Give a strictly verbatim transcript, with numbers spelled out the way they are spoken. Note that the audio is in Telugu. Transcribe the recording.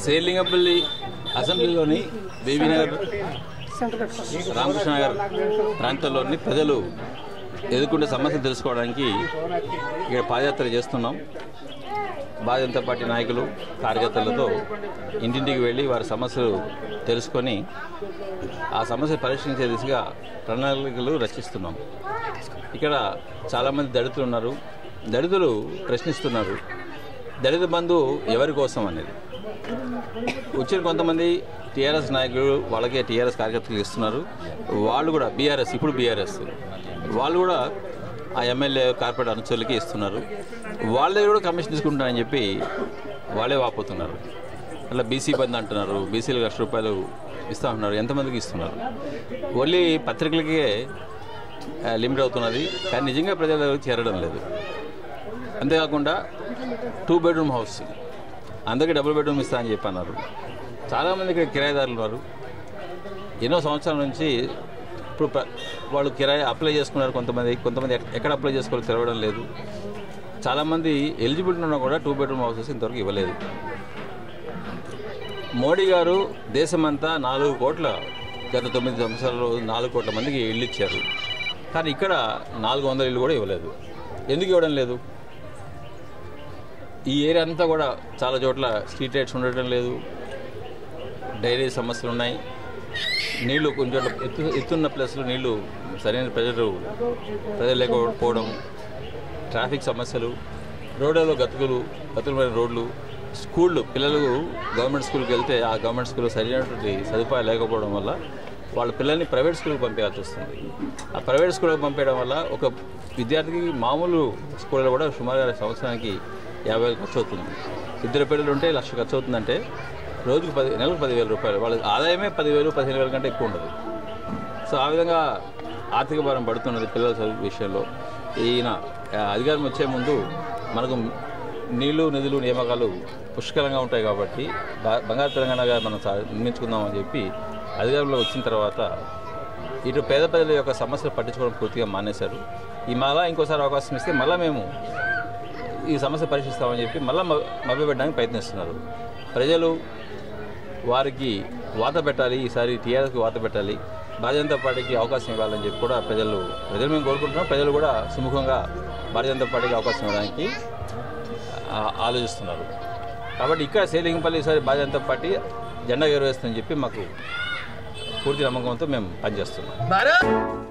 Serilingampally అసెంబ్లీలోని బీబీనగర్ రామకృష్ణ నగర్ ప్రాంతాల్లోని ప్రజలు ఎదుర్కొనే సమస్యలు తెలుసుకోవడానికి ఇక్కడ పాదయాత్ర చేస్తున్నాం. భారతీయ జనతా పార్టీ నాయకులు కార్యకర్తలతో ఇంటింటికి వెళ్ళి వారి సమస్యలు తెలుసుకొని ఆ సమస్యలు పరిష్కరించే దిశగా ప్రణాళికలు రచిస్తున్నాం. ఇక్కడ చాలామంది దళితులు ఉన్నారు. దళితులు ప్రశ్నిస్తున్నారు, దళిత బంధు ఎవరి కోసం అనేది. వచ్చిన కొంతమంది టీఆర్ఎస్ నాయకులు వాళ్ళకే టీఆర్ఎస్ కార్యకర్తలు ఇస్తున్నారు. వాళ్ళు కూడా బీఆర్ఎస్ ఇప్పుడు బీఆర్ఎస్ వాళ్ళు కూడా ఆ ఎమ్మెల్యే కార్పొరేట్ అనుచరులకి ఇస్తున్నారు. వాళ్ళ దగ్గర కూడా కమిషన్ తీసుకుంటారని చెప్పి వాళ్ళే వాపోతున్నారు. అట్లా బీసీ బంధు అంటున్నారు, బీసీలు లక్ష రూపాయలు ఇస్తూ ఉంటున్నారు. ఎంతమందికి ఇస్తున్నారు? ఓన్లీ పత్రికలకే లిమిట్ అవుతున్నది, కానీ నిజంగా ప్రజల దగ్గరికి చేరడం లేదు. అంతేకాకుండా టూ బెడ్రూమ్ హౌస్ అందరికీ డబుల్ బెడ్రూమ్ ఇస్తా అని చెప్పి అన్నారు. చాలామంది ఇక్కడ కిరాయిదారులు ఉన్నారు. ఎన్నో సంవత్సరాల నుంచి ఇప్పుడు వాళ్ళు కిరాయి అప్లై చేసుకున్నారు. కొంతమంది కొంతమంది ఎక్కడ అప్లై చేసుకోవాలో తెలవడం లేదు. చాలామంది ఎలిజిబిలిటీ ఉన్నా కూడా టూ బెడ్రూమ్ హౌసెస్ ఇంతవరకు ఇవ్వలేదు. మోడీ గారు దేశమంతా నాలుగు కోట్ల గత తొమ్మిది సంవత్సరాలు నాలుగు కోట్ల మందికి ఇళ్ళు ఇచ్చారు. కానీ ఇక్కడ నాలుగు వందల ఇళ్ళు కూడా ఇవ్వలేదు. ఎందుకు ఇవ్వడం లేదు? ఈ ఏరియా అంతా కూడా చాలా చోట్ల స్ట్రీట్ లైట్స్ ఉండటం లేదు, డైరీ సమస్యలు ఉన్నాయి, నీళ్లు కొంచెం చోట్ల ఎత్తు ఎత్తున్న ప్లేస్లో నీళ్లు సరైన ప్రజలు ప్రజలు లేకపోవడం, ట్రాఫిక్ సమస్యలు, రోడ్లలో గతుకులు గతులమైన రోడ్లు, స్కూళ్ళు పిల్లలు గవర్నమెంట్ స్కూల్కి వెళ్తే ఆ గవర్నమెంట్ స్కూల్లో సరైనటువంటి సదుపాయాలు లేకపోవడం వల్ల వాళ్ళ పిల్లల్ని ప్రైవేట్ స్కూల్కి పంపించాల్సి వస్తుంది. ఆ ప్రైవేట్ స్కూల్కి పంపించడం వల్ల ఒక విద్యార్థికి మామూలు స్కూల్లో కూడా సుమారుగా సంవత్సరానికి యాభై వేలు ఖర్చు అవుతుంది. ఇద్దరు పిల్లలు ఉంటే లక్ష ఖర్చు అవుతుందంటే రోజుకు పది నెలకు పదివేల రూపాయలు వాళ్ళ ఆదాయమే పదివేలు పదిహేను వేల కంటే ఎక్కువ ఉండదు. సో ఆ విధంగా ఆర్థిక భారం పడుతున్నది పిల్లల చదువు విషయంలో. ఈయన అధికారం వచ్చే ముందు మనకు నీళ్లు నిధులు నియామకాలు పుష్కలంగా ఉంటాయి కాబట్టి బంగారు తెలంగాణగా మనం నిర్మించుకుందామని చెప్పి అధికారంలో వచ్చిన తర్వాత ఇటు పేద ప్రజల యొక్క సమస్యలు పట్టించుకోవడం పూర్తిగా మానేశారు. ఈ మళ్ళా ఇంకోసారి అవకాశం ఇస్తే మళ్ళీ మేము ఈ సమస్య పరిశీలిస్తామని చెప్పి మళ్ళీ మభ్యపెట్టడానికి ప్రయత్నిస్తున్నారు. ప్రజలు వారికి వాత పెట్టాలి, ఈసారి టీఆర్ఎస్కి వాత పెట్టాలి, భారతీయ జనతా పార్టీకి అవకాశం ఇవ్వాలని చెప్పి కూడా ప్రజలు ప్రజలు మేము కోరుకుంటున్నాం. ప్రజలు కూడా సుముఖంగా భారతీయ జనతా పార్టీకి అవకాశం ఇవ్వడానికి ఆలోచిస్తున్నారు. కాబట్టి ఇక్కడ శ్రీలింగంపల్లి ఈసారి భారతీయ జనతా పార్టీ జెండా ఎగరవేస్తుందని చెప్పి మాకు పూర్తి నమ్మకంతో మేము పనిచేస్తున్నాం.